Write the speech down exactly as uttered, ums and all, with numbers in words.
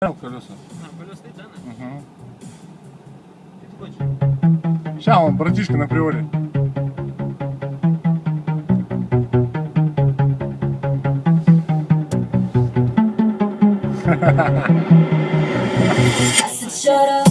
колеса. А, колеса стоит, да? Угу. Ты хочешь? Сейчас он, братишка, на приоре. Shut up.